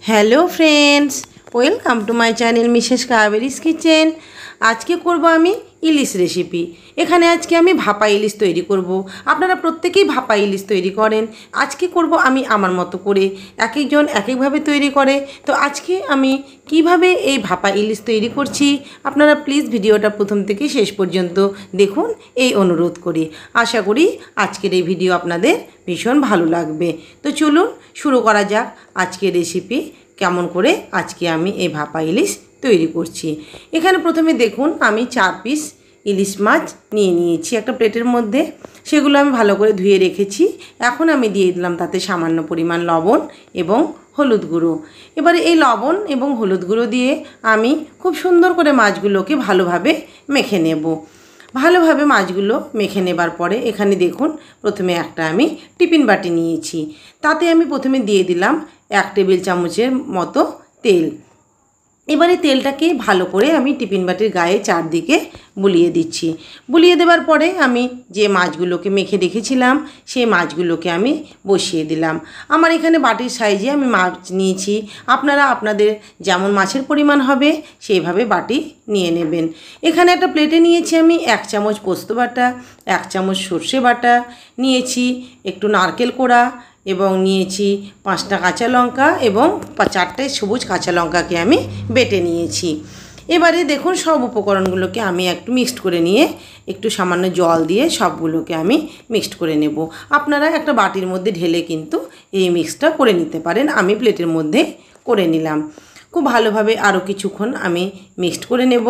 Hello friends, welcome to my channel Mrs Kaveri's kitchen. आज के करब आमी इलिश रेसिपि। एखाने आज के आमी भापा इलिश तैरी करब। आपनारा प्रत्येकेई भापा इलिश तैरी करें। आज के करब आमी आमार मतो करे, एक एकजन एक एक भावे तैरी करे। तो आज के आमी किभाबे एई भापा इलिश तैरी करछि आपनारा प्लिज भिडियोटा प्रथम थेके शेष पर्यन्त देखुन एई अनुरोध करी। आशा करी आजकेर एई भिडियो आपनादेर भीषण भालो लागबे। तो चलुन शुरू करा जाक आजकेर रेसिपि केमन करे आज के आमी एई भापा इलिश तैरी करछि। एखाने प्रथमे देखुन आमी 4 पिस इलिश माछ निये निয়েছি একটা প্লেটের মধ্যে। সেগুলো আমি ভালো করে ধুয়ে রেখেছি। এখন আমি দিয়ে দিলাম তাতে সামান্য পরিমাণ লবণ এবং হলুদ গুঁড়ো। এবারে এই লবণ এবং হলুদ গুঁড়ো দিয়ে আমি খুব সুন্দর করে মাছগুলোকে ভালোভাবে মেখে নেব। ভালোভাবে মাছগুলো মেখে নেবার পরে এখানে দেখুন প্রথমে একটা আমি টিফিন বাটি নিয়েছি। তাতে আমি প্রথমে দিয়ে দিলাম 1 টেবিল চামচের মতো তেল। এবারে তেলটাকে ভালো করে আমি টিফিন বাটির গায়ে চারদিকে বুলিয়ে দিচ্ছি। বুলিয়ে দেওয়ার পরে আমি যে মাছগুলোকে মেখে রেখেছিলাম সেই মাছগুলোকে আমি বসিয়ে দিলাম। আমার এখানে বাটির সাইজে আমি মাছ নিয়েছি। আপনারা আপনাদের যেমন মাছের পরিমাণ হবে সেইভাবে বাটি নিয়ে নেবেন। এখানে একটা প্লেটে নিয়েছি আমি 1 চামচ পোস্ত বাটা, 1 চামচ সর্ষে বাটা নিয়েছি, একটু নারকেল কোড়া এবং নিয়েছি 5টা কাঁচা লঙ্কা এবং 4টে সবুজ কাঁচা লঙ্কাকে আমি বেটে নিয়েছি। এবারে দেখুন সব উপকরণগুলোকে আমি একটু মিক্সড করে নিয়ে একটু সামান্য জল দিয়ে সবগুলোকে আমি মিক্সড করে নেব। আপনারা একটা বাটির মধ্যে ঢেলে কিন্তু এই মিক্সটা করে নিতে পারেন। আমি প্লেটের মধ্যে করে নিলাম। খুব ভালোভাবে আরও কিছুক্ষণ আমি মিক্সড করে নেব।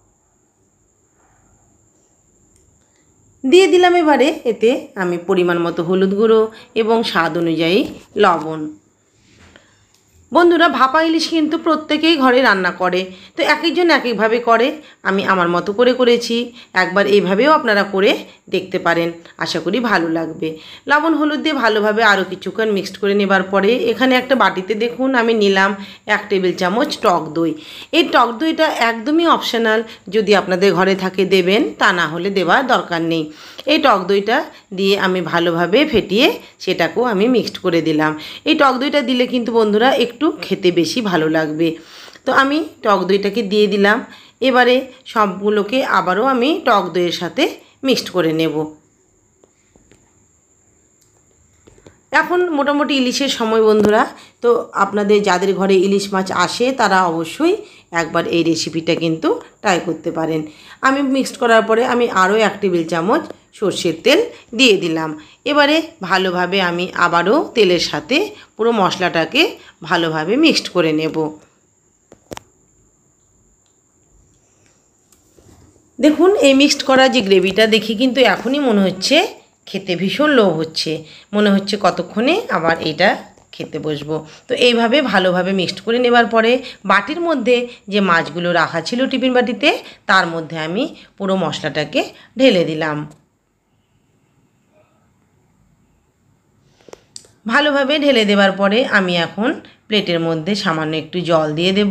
দিয়ে দিলাম এবারে এতে আমি পরিমাণ মতো হলুদ গুঁড়ো এবং স্বাদ অনুযায়ী লবণ। বন্ধুরা ভাপা ইলিশ কিন্তু প্রত্যেকেই ঘরে রান্না করে, তো এক একজন এক একভাবে করে। আমি আমার মতো করে করেছি। একবার এইভাবেও আপনারা করে দেখতে পারেন, আশা করি ভালো লাগবে। লবণ হলুদ দিয়ে ভালোভাবে আরও কিছুক্ষণ মিক্সড করে নেবার পরে এখানে একটা বাটিতে দেখুন আমি নিলাম 1 টেবিল চামচ টক দই। এই টক দইটা একদমই অপশনাল, যদি আপনাদের ঘরে থাকে দেবেন, তা না হলে দেওয়ার দরকার নেই। এই টক দইটা দিয়ে আমি ভালোভাবে ফেটিয়ে সেটাকেও আমি মিক্সড করে দিলাম। এই টক দইটা দিলে কিন্তু বন্ধুরা একটু খেতে বেশি ভালো লাগবে। তো আমি টক দইটাকে দিয়ে দিলাম। এবারে সবগুলোকে আবারও আমি টক দইয়ের সাথে মিক্সড করে নেব। এখন মোটামুটি ইলিশের সময় বন্ধুরা, তো আপনাদের যাদের ঘরে ইলিশ মাছ আসে তারা অবশ্যই একবার এই রেসিপিটা কিন্তু ট্রাই করতে পারেন। আমি মিক্সড করার পরে আমি আরও 1 টেবিল চামচ সর্ষের তেল দিয়ে দিলাম। এবারে ভালোভাবে আমি আবারও তেলের সাথে পুরো মশলাটাকে ভালোভাবে মিক্সড করে নেব। দেখুন এই মিক্সড করা যে গ্রেভিটা দেখে কিন্তু এখনই মনে হচ্ছে খেতে ভীষণ লোভ হচ্ছে, মনে হচ্ছে কতক্ষণে আবার এটা খেতে বসবো। তো এইভাবে ভালোভাবে মিক্সড করে নেবার পরে বাটির মধ্যে যে মাছগুলো রাখা ছিল টিফিন বাটিতে তার মধ্যে আমি পুরো মশলাটাকে ঢেলে দিলাম। ভালোভাবে ঢেলে দেওয়ার পরে আমি এখন প্লেটের মধ্যে সামান্য একটু জল দিয়ে দেব।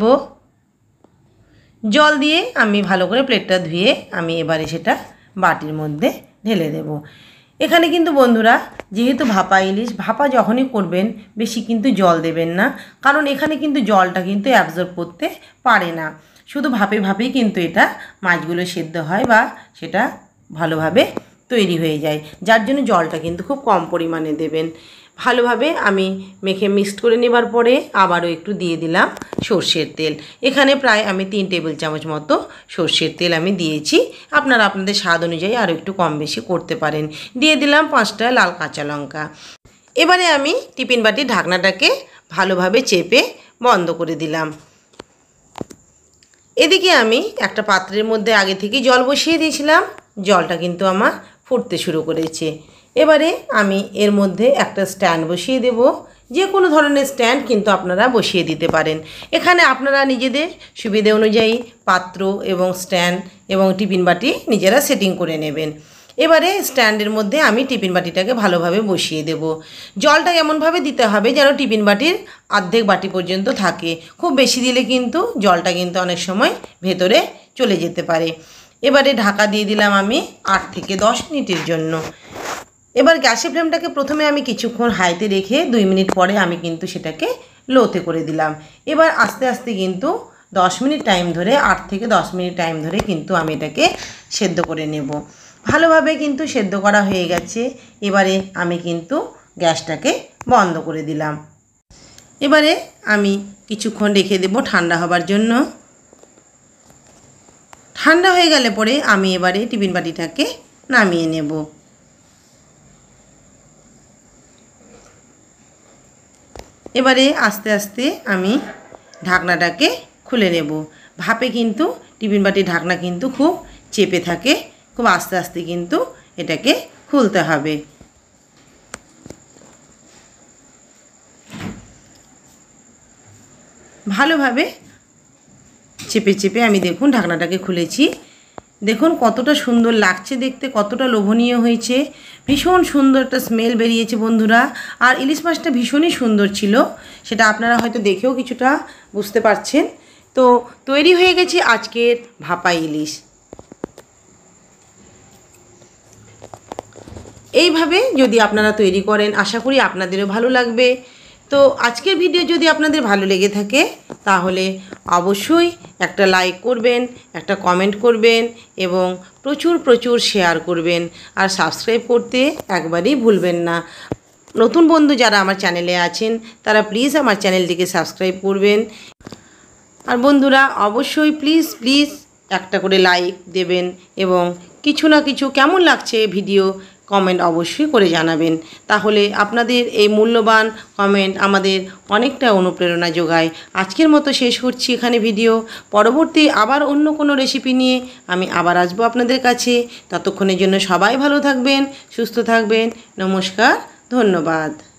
জল দিয়ে আমি ভালো করে প্লেটটা ধুয়ে আমি এবারে সেটা বাটির মধ্যে ঢেলে দেব। এখানে কিন্তু বন্ধুরা যেহেতু ভাপা ইলিশ, ভাপা যখনই করবেন বেশি কিন্তু জল দেবেন না, কারণ এখানে কিন্তু জলটা কিন্তু অ্যাবজর্ব করতে পারে না। শুধু ভাপে ভাপেই কিন্তু এটা মাছগুলো সেদ্ধ হয় বা সেটা ভালোভাবে তৈরি হয়ে যায়, যার জন্য জলটা কিন্তু খুব কম পরিমাণে দেবেন। ভালোভাবে আমি মেখে মিক্সড করে নেবার পরে আবারও একটু দিয়ে দিলাম সর্ষের তেল। এখানে প্রায় আমি 3 টেবিল চামচ মতো সর্ষের তেল আমি দিয়েছি। আপনারা আপনাদের স্বাদ অনুযায়ী আরও একটু কম বেশি করতে পারেন। দিয়ে দিলাম 5টা লাল কাঁচা লঙ্কা। এবারে আমি টিফিন বাটির ঢাকনাটাকে ভালোভাবে চেপে বন্ধ করে দিলাম। এদিকে আমি একটা পাত্রের মধ্যে আগে থেকে জল বসিয়ে দিয়েছিলাম। জলটা কিন্তু আমার ফুটতে শুরু করেছে। এবারে আমি এর মধ্যে একটা স্ট্যান্ড বসিয়ে দেব। যে কোনো ধরনের স্ট্যান্ড কিন্তু আপনারা বসিয়ে দিতে পারেন। এখানে আপনারা নিজেদের সুবিধে অনুযায়ী পাত্র এবং স্ট্যান্ড এবং টিফিন বাটি নিজেরা সেটিং করে নেবেন। এবারে স্ট্যান্ডের মধ্যে আমি টিফিন বাটিটাকে ভালোভাবে বসিয়ে দেব। জলটা এমনভাবে দিতে হবে যেন টিফিন বাটির অর্ধেক বাটি পর্যন্ত থাকে। খুব বেশি দিলে কিন্তু জলটা কিন্তু অনেক সময় ভেতরে চলে যেতে পারে। এবারে ঢাকা দিয়ে দিলাম আমি 8 থেকে 10 মিনিটের জন্য। এবার গ্যাসের ফ্লেমটাকে প্রথমে আমি কিছুক্ষণ হাইতে রেখে 2 মিনিট পরে আমি কিন্তু সেটাকে লোতে করে দিলাম। এবার আস্তে আস্তে কিন্তু 10 মিনিট টাইম ধরে 8 থেকে 10 মিনিট টাইম ধরে কিন্তু আমি এটাকে সেদ্ধ করে নেব। ভালোভাবে কিন্তু সেদ্ধ করা হয়ে গেছে। এবারে আমি কিন্তু গ্যাসটাকে বন্ধ করে দিলাম। এবারে আমি কিছুক্ষণ রেখে দেব ঠান্ডা হবার জন্য। ঠান্ডা হয়ে গেলে পরে আমি এবারে টিফিন বাটিটাকে নামিয়ে নেব। এবারে আস্তে আস্তে আমি ঢাকনাটাকে খুলে নেব। ভাপে কিন্তু টিফিন বাটির ঢাকনা কিন্তু খুব চেপে থাকে, খুব আস্তে আস্তে কিন্তু এটাকে খুলতে হবে। ভালোভাবে চেপে চেপে আমি দেখুন ঢাকনাটাকে খুলেছি। দেখুন কতটা সুন্দর লাগছে দেখতে, কতটা লোভনীয় হয়েছে, ভীষণ সুন্দর একটা স্মেল বেরিয়েছে বন্ধুরা। আর ইলিশ মাছটা ভীষণই সুন্দর ছিল, সেটা আপনারা হয়তো দেখেও কিছুটা বুঝতে পারছেন। তো তৈরি হয়ে গেছে আজকের ভাপা ইলিশ। এইভাবে যদি আপনারা তৈরি করেন আশা করি আপনাদেরও ভালো লাগবে। তো আজকের ভিডিও যদি আপনাদের ভালো লেগে থাকে তাহলে অবশ্যই একটা লাইক করবেন, একটা কমেন্ট করবেন এবং প্রচুর প্রচুর শেয়ার করবেন। আর সাবস্ক্রাইব করতে একবারেই ভুলবেন না। নতুন বন্ধু যারা আমার চ্যানেলে আছেন তারা প্লিজ আমার চ্যানেলটিকে সাবস্ক্রাইব করবেন। আর বন্ধুরা অবশ্যই প্লিজ প্লিজ একটা করে লাইক দেবেন এবং কিছু না কিছু কেমন লাগছে ভিডিও কমেন্ট অবশ্যই করে জানাবেন। তাহলে আপনাদের এই মূল্যবান কমেন্ট আমাদের অনেকটা অনুপ্রেরণা যোগায়। আজকের মতো শেষ করছি এখানে ভিডিও। পরবর্তী আবার অন্য কোনো রেসিপি নিয়ে আমি আবার আসবো আপনাদের কাছে। ততক্ষণের জন্য সবাই ভালো থাকবেন, সুস্থ থাকবেন। নমস্কার, ধন্যবাদ।